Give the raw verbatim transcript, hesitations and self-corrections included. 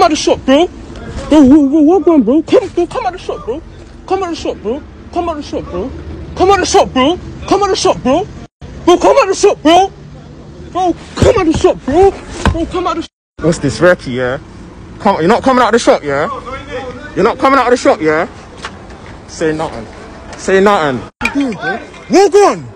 out the shop, bro. Bro, what going, bro? Come, bro, come out the shop, bro. Come out the shop, bro. Come out the shop, bro. Come out the shop, bro. Come out the shop, bro. Bro, come out the shop, bro. Bro, come out the shop, bro. Bro, come out the shop. What's this, Recky, yeah? Come, you're not coming out of the shop, yeah? You're not coming out of the shop, yeah? Say nothing. Say nothing. What are you doing, bro? Walk on.